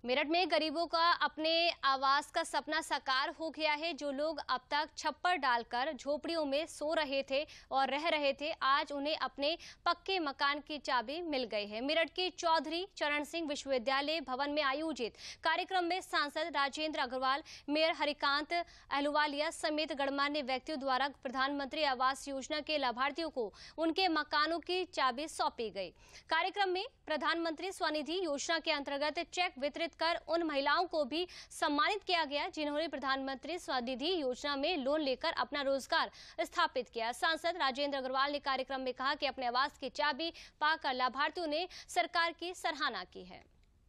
मेरठ में गरीबों का अपने आवास का सपना साकार हो गया है। जो लोग अब तक छप्पर डालकर झोपड़ियों में सो रहे थे और रह रहे थे, आज उन्हें अपने पक्के मकान की चाबी मिल गई है। मेरठ के चौधरी चरण सिंह विश्वविद्यालय भवन में आयोजित कार्यक्रम में सांसद राजेंद्र अग्रवाल, मेयर हरिकांत अहलुवालिया समेत गणमान्य व्यक्तियों द्वारा प्रधानमंत्री आवास योजना के लाभार्थियों को उनके मकानों की चाबी सौंपी गई। कार्यक्रम में प्रधानमंत्री स्वनिधि योजना के अंतर्गत चेक वितरित कर उन महिलाओं को भी सम्मानित किया गया जिन्होंने प्रधानमंत्री स्वनिधि योजना में लोन लेकर अपना रोजगार स्थापित किया। सांसद राजेंद्र अग्रवाल ने कार्यक्रम में कहा कि अपने आवास की चाबी पाकर लाभार्थियों ने सरकार की सराहना की है।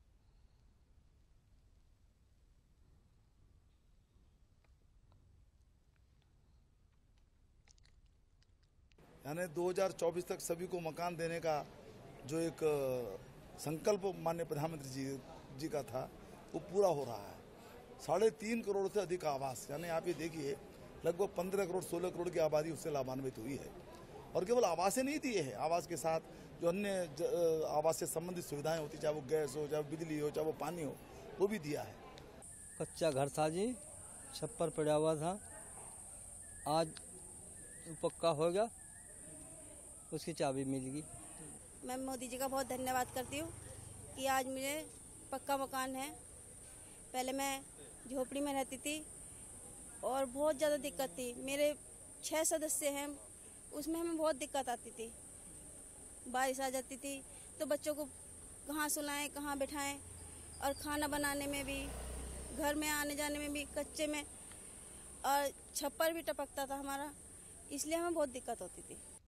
यानी 2024 तक सभी को मकान देने का जो एक संकल्प माननीय प्रधानमंत्री जी का था, वो पूरा हो रहा है। 3.5 करोड़ से अधिक आवास, यानी आप ये देखिए लगभग 15 करोड़ 16 करोड़ की आबादी उससे लाभान्वित हुई है। और केवल आवास नहीं दिए हैं, आवास के साथ जो अन्य आवास से संबंधित सुविधाएं होती, चाहे वो गैस हो, चाहे बिजली हो, चाहे वो पानी हो, वो भी दिया है। कच्चा घर था जी, छप्पर पड़ा हुआ था, आज पक्का हो गया, उसकी चाबी मिल गई। मैं मोदी जी का बहुत धन्यवाद करती हूँ कि आज मुझे पक्का मकान है। पहले मैं झोपड़ी में रहती थी और बहुत ज़्यादा दिक्कत थी। मेरे 6 सदस्य हैं, उसमें हमें बहुत दिक्कत आती थी। बारिश आ जाती थी तो बच्चों को कहाँ सुलाएं, कहाँ बिठाएं, और खाना बनाने में भी, घर में आने जाने में भी कच्चे में, और छप्पर भी टपकता था हमारा, इसलिए हमें बहुत दिक्कत होती थी।